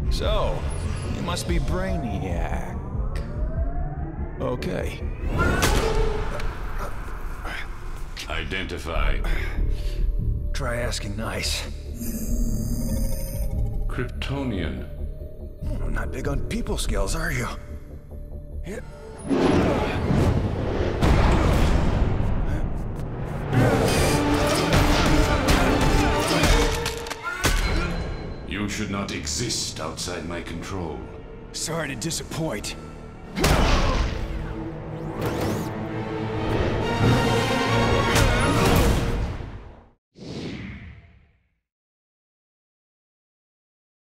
So, you must be Brainiac. Okay. Identify. Try asking nice. Kryptonian. Not big on people skills, are you? You should not exist outside my control. Sorry to disappoint.